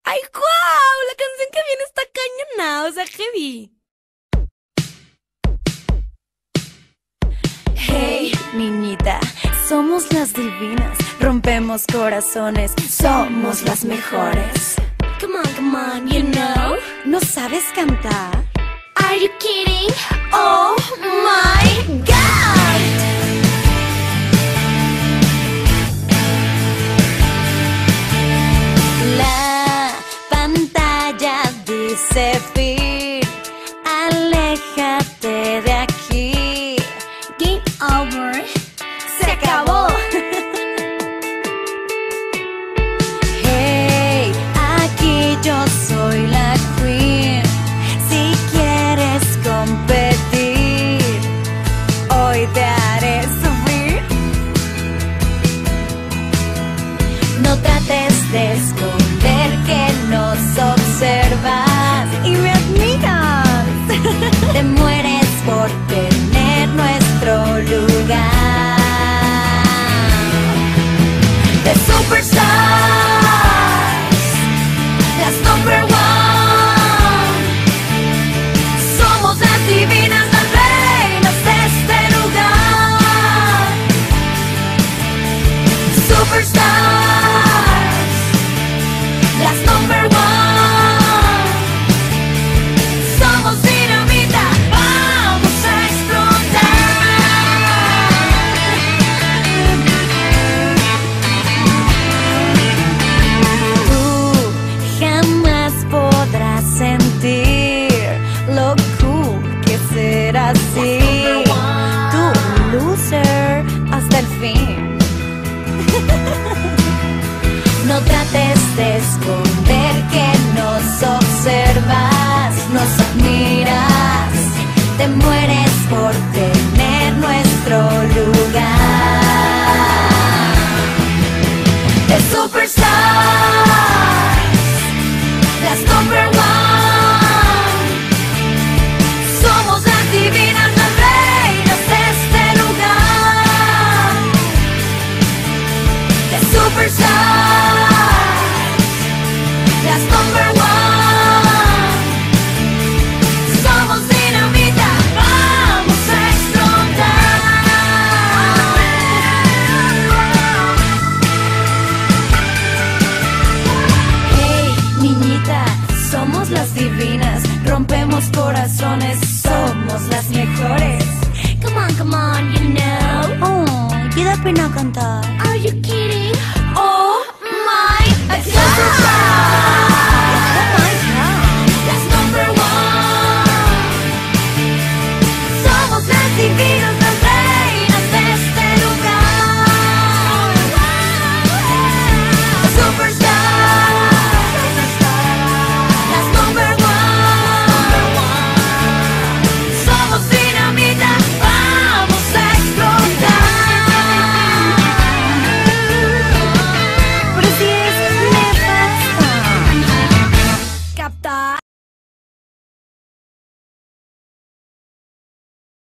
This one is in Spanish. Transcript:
¡Ay, guau! La canción que viene está cañona, o sea, heavy. Hey, niñita, somos las divinas, rompemos corazones, somos las mejores. Come on, you know. ¿No sabes cantar? Are you kidding? Oh my God. La pantalla dice fin, aléjate de aquí. Game over. Se acabó. Hey, aquí yo soy la queen. Si quieres competir, hoy te haré sufrir. No trates de esconder que nos observas y me admiras. Te mueres por tener nuestro lugar. The Superstars, las number one. Somos las divinas, las reinas de este lugar. Superstars, las number one. Somos dinamita, vamos a explotar. Tú jamás podrás sentir lo cool que ser así. Tú loser hasta el fin. No trates de esconder que nos observas, nos admiras, te mueres por tener nuestro lugar. The Superstars, las number one. Somos las divinas, las reinas de este lugar. The Superstars, las number one. Somos dinamita, vamos a explotar. Hey, niñita, somos las divinas, rompemos corazones.